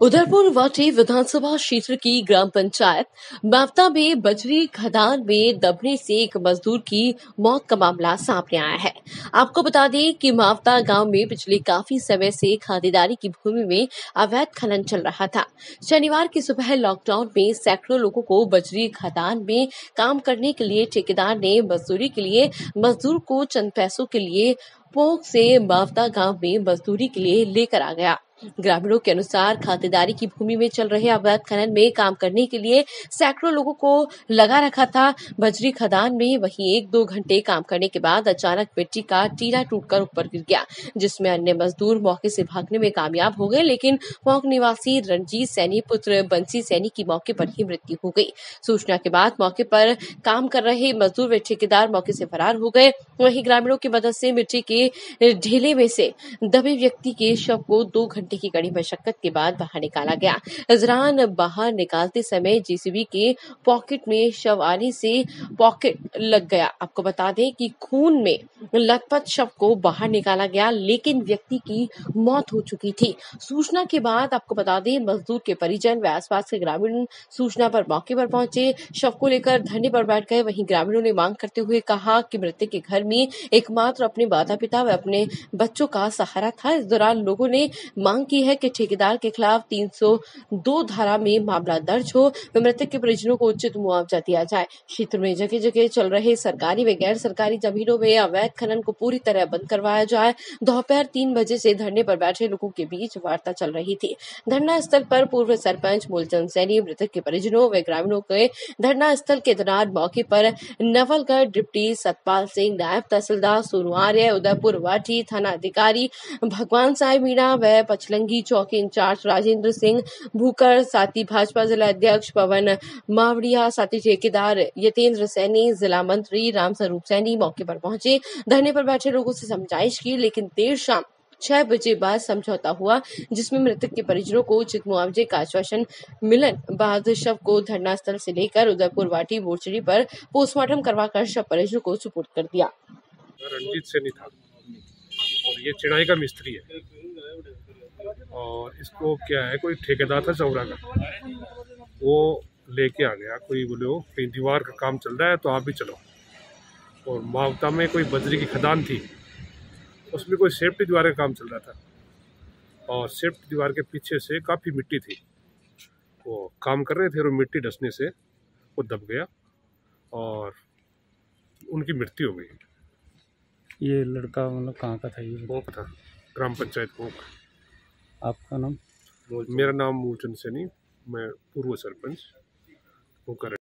उदयपुर वाटी विधानसभा क्षेत्र की ग्राम पंचायत मावता में बजरी खदान में दबने से एक मजदूर की मौत का मामला सामने आया है। आपको बता दें कि मावता गांव में पिछले काफी समय से खातेदारी की भूमि में अवैध खनन चल रहा था। शनिवार की सुबह लॉकडाउन में सैकड़ों लोगों को बजरी खदान में काम करने के लिए ठेकेदार ने मजदूरी के लिए मजदूर को चंद पैसों के लिए पोंक से मावता गांव में मजदूरी के लिए लेकर आ गया। ग्रामीणों के अनुसार खातेदारी की भूमि में चल रहे अवैध खनन में काम करने के लिए सैकड़ों लोगों को लगा रखा था। बजरी खदान में वहीं 1-2 घंटे काम करने के बाद अचानक मिट्टी का टीला टूटकर ऊपर गिर गया, जिसमें अन्य मजदूर मौके से भागने में कामयाब हो गए, लेकिन पोंक निवासी रणजीत सैनी पुत्र बंसी सैनी की मौके पर ही मृत्यु हो गई। सूचना के बाद मौके पर काम कर रहे मजदूर व ठेकेदार मौके से फरार हो गए। वहीं ग्रामीणों की मदद से मिट्टी के ढेले में से दबे व्यक्ति के शव को 2 घंटे की कड़ी मशक्कत के बाद बाहर निकाला गया। इस दौरान बाहर निकालते समय जेसीबी के पॉकेट में शव आने से पॉकेट लग गया। आपको बता दें कि खून में लथपथ शव को बाहर निकाला गया, लेकिन व्यक्ति की मौत हो चुकी थी। सूचना के बाद आपको बता दें मजदूर के परिजन व आसपास के ग्रामीण सूचना पर मौके पर पहुंचे, शव को लेकर धरने पर बैठ गए। वहीं ग्रामीणों ने मांग करते हुए कहा कि मृतक के घर में एकमात्र अपने माता पिता व अपने बच्चों का सहारा था। इस दौरान लोगों ने मांग की है कि ठेकेदार के खिलाफ 302 धारा में मामला दर्ज हो व मृतक के परिजनों को उचित मुआवजा दिया जाए। क्षेत्र में जगह जगह चल रहे सरकारी व गैर सरकारी जमीनों में अवैध खनन को पूरी तरह बंद करवाया जाए। दोपहर 3 बजे से धरने पर बैठे लोगों के बीच वार्ता चल रही थी। धरना स्थल पर पूर्व सरपंच मूलचंद सैनी, मृतक के परिजनों व ग्रामीणों के धरना स्थल के दौरान मौके पर नवलगढ़ डिप्टी सतपाल सिंह, नायब तहसीलदार सोनू आर्य, उदयपुर वाटी थाना अधिकारी भगवान साई मीणा व पचलंगी चौकी इंचार्ज राजेंद्र सिंह भूकर, साथी भाजपा जिला अध्यक्ष पवन मावड़िया, साथी ठेकेदार यतेंद्र सैनी, जिला मंत्री रामस्वरूप सैनी मौके पर पहुंचे। धरने पर बैठे लोगों से समझाइश की, लेकिन देर शाम 6 बजे बाद समझौता हुआ, जिसमें मृतक के परिजनों को उचित मुआवजे का आश्वासन मिलन बाद शव को धरना स्थल से लेकर उदयपुर वाटी मोर्चरी पर पोस्टमार्टम करवाकर शव परिजनों को सुपुर्द कर दिया। रणजीत सैनी था और ये चिनाई का मिस्त्री है और इसको क्या है, कोई ठेकेदार था चौरा का, वो लेके आ गया। कोई बोले वो कहीं दीवार का काम चल रहा है तो आप भी चलो। और मावता में कोई बजरी की खदान थी, उसमें कोई सेफ्टी दीवार का काम चल रहा था और सेफ्टी दीवार के पीछे से काफ़ी मिट्टी थी। वो काम कर रहे थे और मिट्टी डसने से वो दब गया और उनकी मृत्यु हो गई। ये लड़का मतलब कहाँ का था? ये पोंक था, ग्राम पंचायत पोंक। आपका नाम? मेरा नाम मूलचंद सैनी, मैं पूर्व सरपंच पोंक।